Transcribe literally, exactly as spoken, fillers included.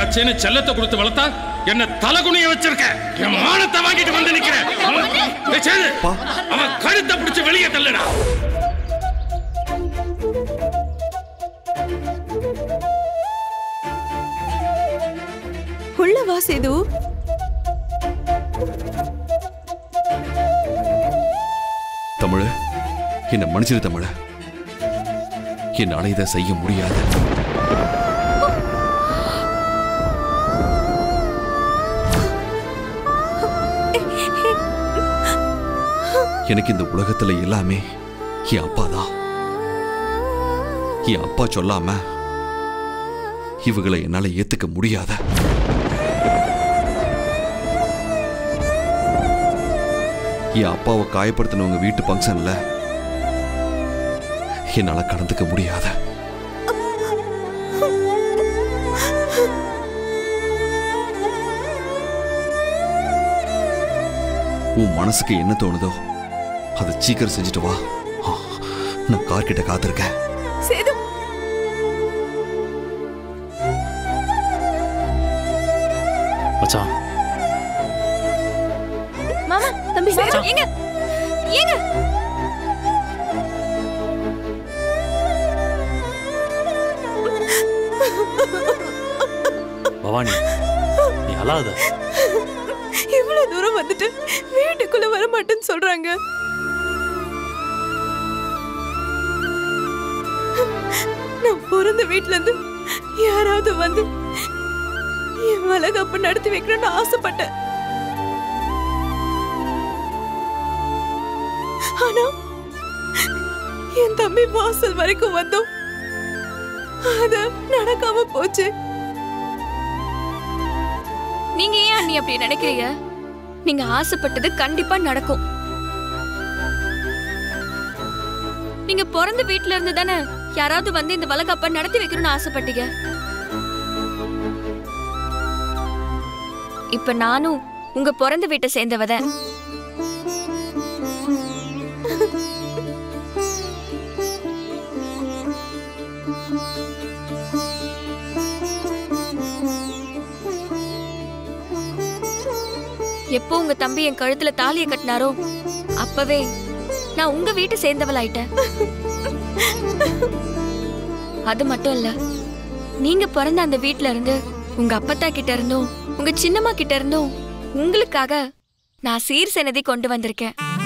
ஆச்சேன்னு செல்லத்தை கொடுத்து வளர்த்தா என்ன தலகுனிய வச்சிருக்க. என் மானத்தை வாங்கிட்டு வந்து நிக்கிறேன். அவன் கழுத்தை பிடிச்சு வெளியே தள்ளுடா. உள்ள வா சேது. தமிழ், என்ன மன்னிச்சிரு தமிழ். என்னால இதை செய்ய முடியாது. எனக்கு இந்த உலகத்துல எல்லாமே என் அப்பா தான். என் அப்பா சொல்லாம இவங்களை என்னால ஏத்துக்க முடியாத. என் அப்பாவை காயப்படுத்தினவங்க வீட்டு பங்கன்ல என்னால கடந்துக்க முடியாத. உன் மனசுக்கு என்ன தோணுதோ அதை சீக்கிரம் செஞ்சுட்டு வா. நான் கார் கிட்ட காத்திருக்கேன். சேது, மச்சான். மாமா, தம்பி, எங்க எங்க பவானி, நீ அழாத. இவ்வளவு தூரம் வந்துட்டு வீட்டுக்குள்ள வர மாட்டேன்னு சொல்றாங்க. நான் பிறந்த வீட்டுல இருந்து யாராவது வந்து என் வளகாப்பு நடத்தி வைக்கணும்னு ஆசைப்பட்டேன். ஆனா என் தம்பி வாசல் வரைக்கும் வந்தோம், அது நடக்காம போச்சு. நீங்க ஏன் அண்ணி அப்படி நினைக்கிறீங்க? நீங்க ஆசைப்பட்டது கண்டிப்பா நடக்கும். நீங்க பிறந்த வீட்டுல இருந்து தானே யாராவது வந்து இந்த வளகாப்ப நடத்தி வைக்கணும்னு ஆசைப்பட்டீங்க. இப்ப நானும் உங்க பிறந்த வீட்டை சேர்ந்தவதான். எப்போ உங்க தம்பி என் கழுத்துல தாலியை கட்டினாரோ அப்பவே நான் உங்க வீட்டை சேர்ந்தவளாயிட்டேன். அது மட்டும் இல்ல, நீங்க பிறந்த அந்த வீட்டுல இருந்து உங்க அப்பத்தா கிட்ட இருந்தும் உங்க சின்னம்மா கிட்ட இருந்தும் உங்களுக்காக நான் சீர் செனதி கொண்டு வந்திருக்கேன்.